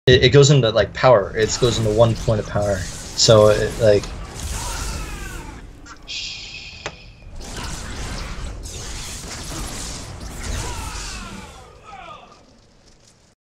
it goes into like power. It goes into 1 point of power. So it, like